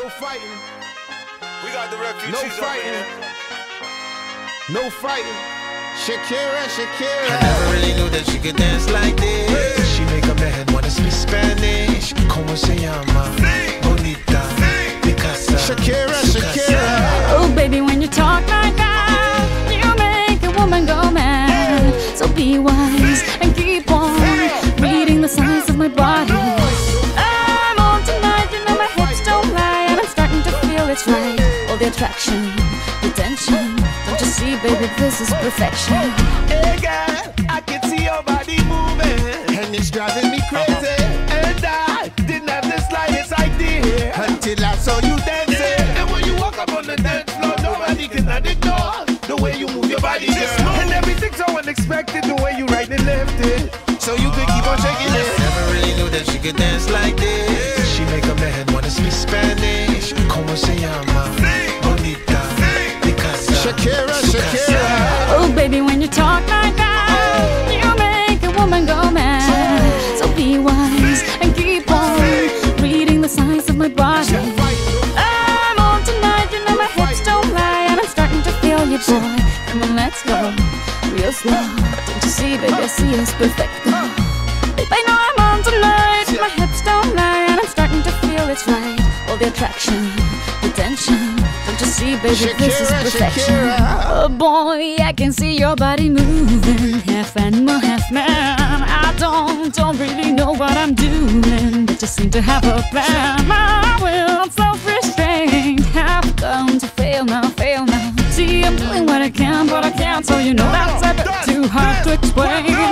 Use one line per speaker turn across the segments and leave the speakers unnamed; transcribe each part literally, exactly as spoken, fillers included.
No fighting.
We got the refugees.
No fighting. No fighting. Shakira, Shakira.
I never really knew that she could dance like this. She make a man wanna speak Spanish. Como se llama? Bonita. Picasa.
Shakira, Shakira.
Oh baby, when you talk like that, you make a woman go mad. So be wise and keep on reading the signs of my body. I'm on tonight, you know my hips don't lie, and I'm starting to feel it's right. All the attraction, the tension. Don't you see, baby, this is perfection.
Hey girl, I can see your body moving,
And it's driving me crazy.
and I didn't have the slightest idea
Until I saw you dancing.
And when you walk up on the dance floor, nobody can ignore the way you move your body, girl. And everything's so unexpected, the way you right and left it.
So you could keep on shaking it.
Never really knew that she could dance like this. She make a man wanna speak Spanish. Como se llama? Bonita. Picasa.
Shakira, Shakira.
Oh baby, when you talk like that, you make a woman go mad. So be wise and keep on reading the signs of my body. I'm on tonight, you know my hips don't lie, and I'm starting to feel you, boy. Come on, let's go, real slow. Don't you see, baby, I see it's perfect. Babe, I know I'm on tonight, my hips don't lie, and I'm starting to feel it's right. All the attraction, the tension. Don't you see, baby, this is
Shakira,
perfection.
Shakira.
Oh boy, I can see your body moving, half animal, half man. I don't, don't really know what I'm doing, but just seem to have a plan. My will, self-restraint, have come to fail now, fail now. See, I'm doing what I can, but I can't, so you know that's a bit too hard to explain.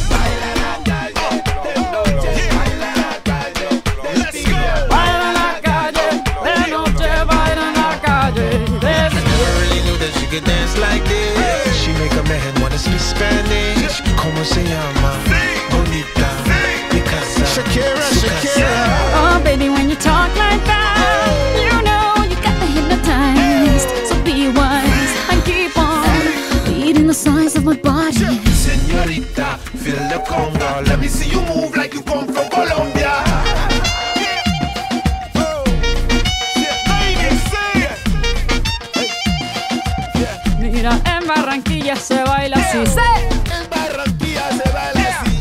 Baila la calle, de noche baila la calle. There's
Never really knew that she could dance like this. She make a man wanna speak Spanish. Como se llama? Bonita. Picasa.
Shakira, Shakira.
Oh, baby, when you talk like that, you know you got me hypnotized. So be wise and keep on reading the signs of my body.
Señorita, feel the conga. Let me see you move like you come from Colombia.
Mira, en Barranquilla se baila así. ¡Sí!
En Barranquilla se baila así.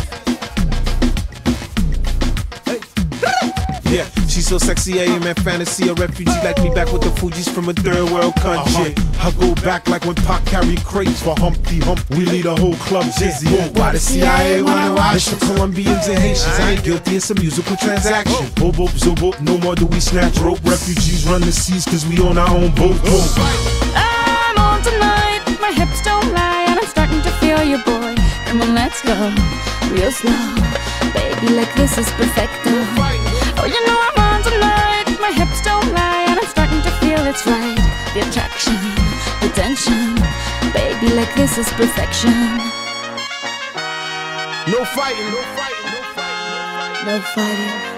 Yeah, she's so sexy, I am in fantasy. A refugee like me back with the Fugees from a third world country. I go back like when Pac carried crates for Humpty Hump. We lead a whole club dizzy. Why the C I A wanna watch the Colombians and Haitians? I ain't guilty, it's a musical transaction. Boop, boop, zoop, boop, no more do we snatch rope. Refugees run the seas cause we own our own boat.
I'm on tonight, my hips don't lie, and I'm starting to feel you, boy. Come on, let's go, real slow. Baby, like this is perfecto. Oh, you know I'm on tonight, my hips don't lie, and I'm starting to feel it's right. The attraction, the tension. Baby, like this is perfection.
No fighting. No fighting. No fighting.
No fighting.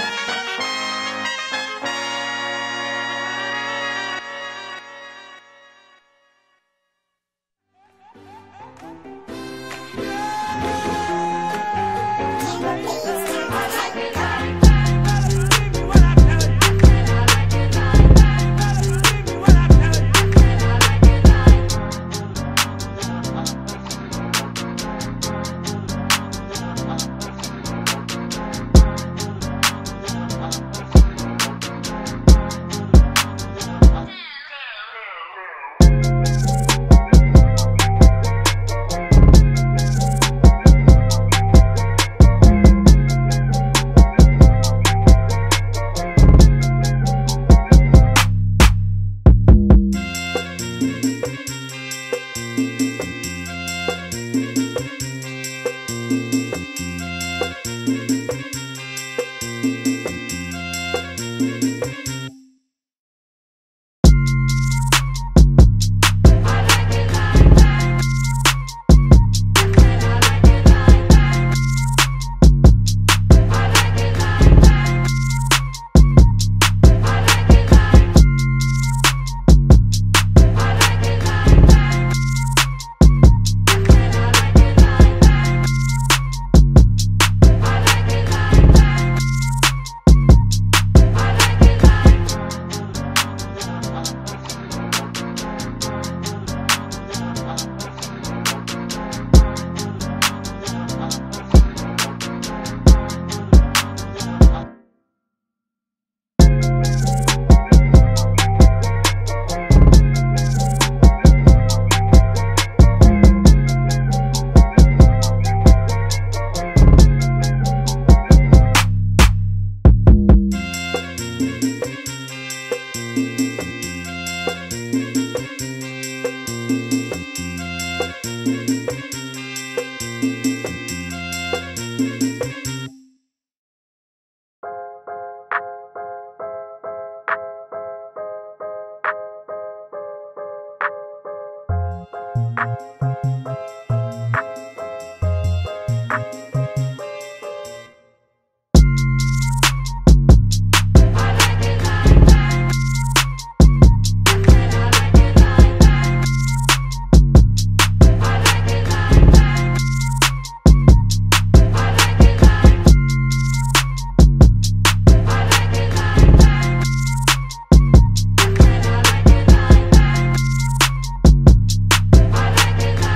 I like it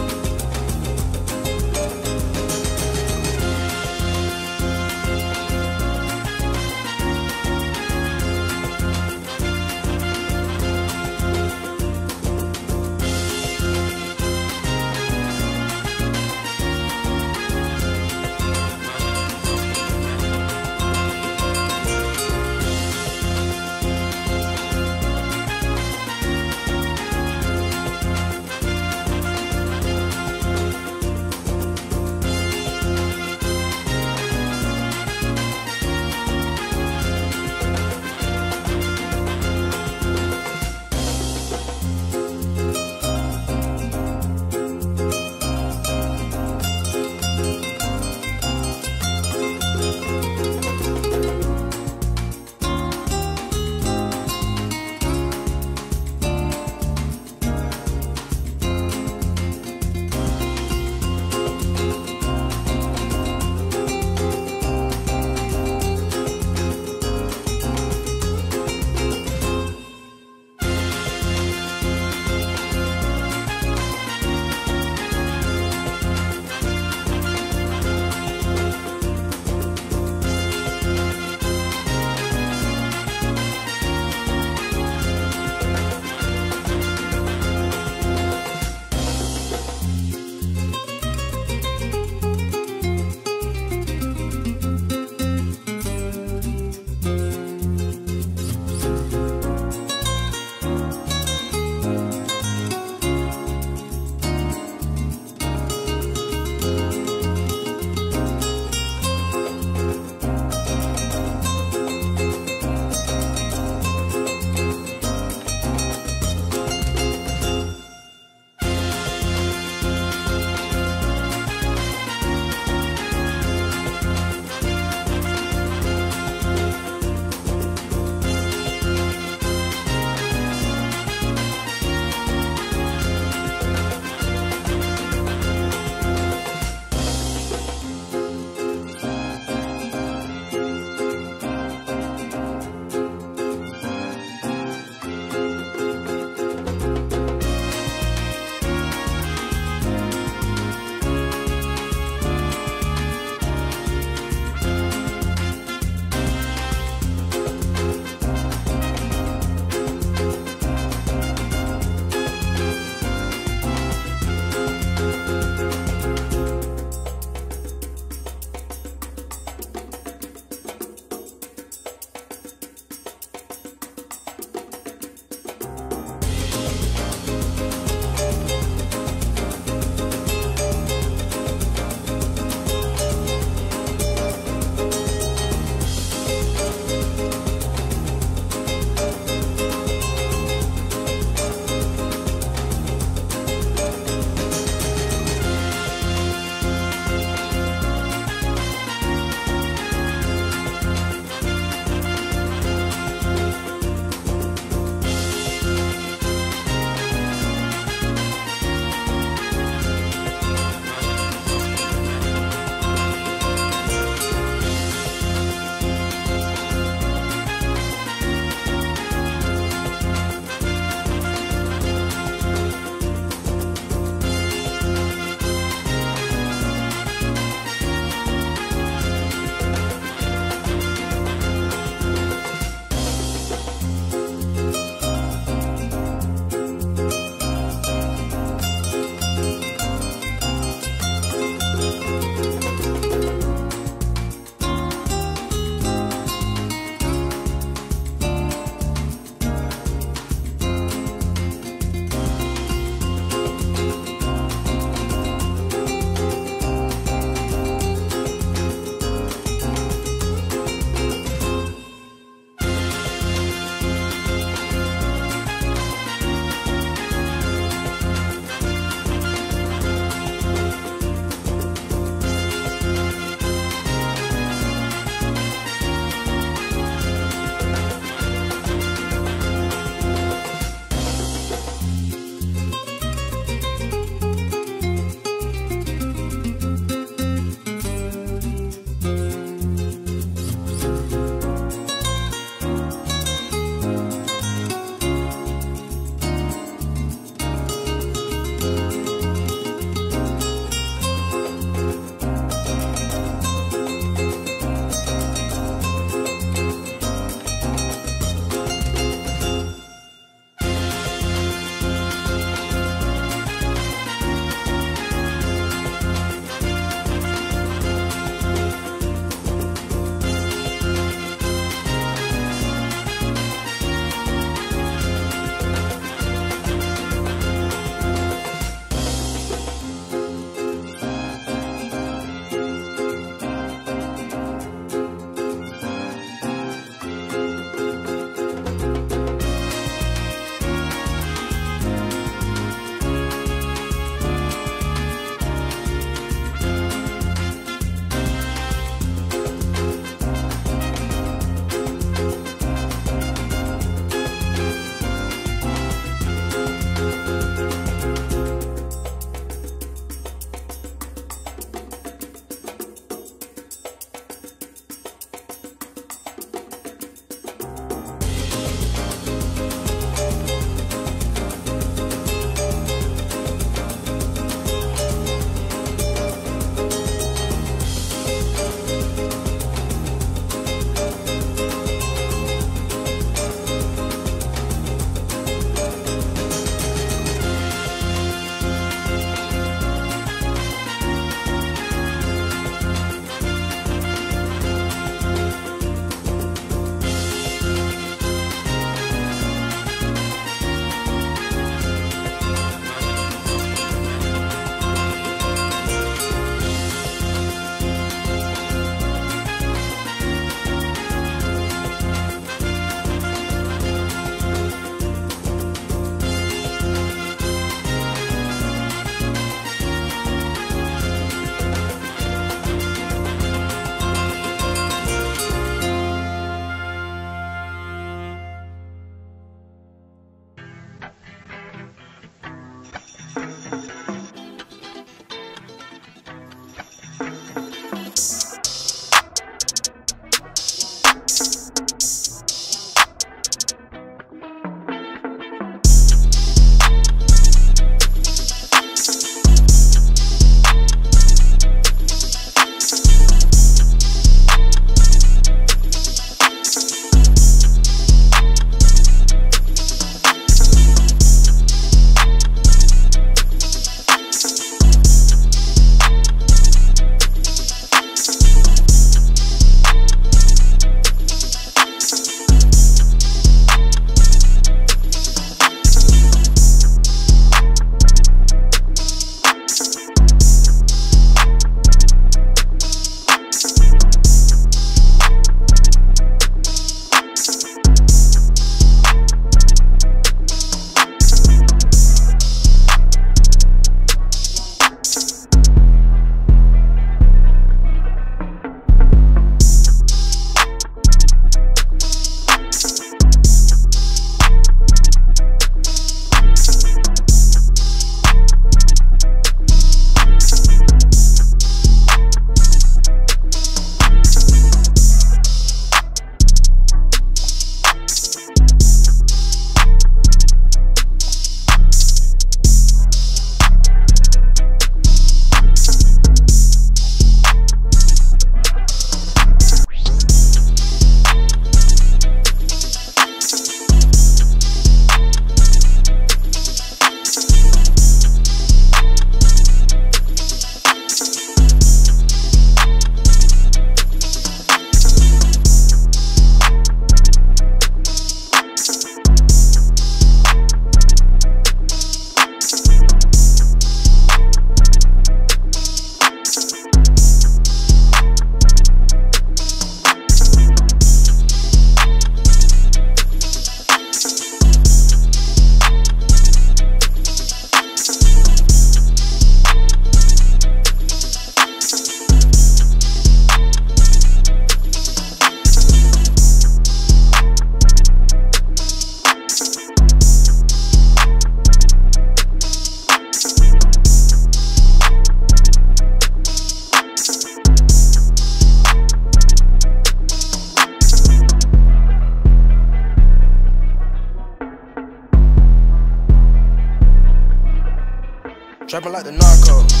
Trapping like the narco.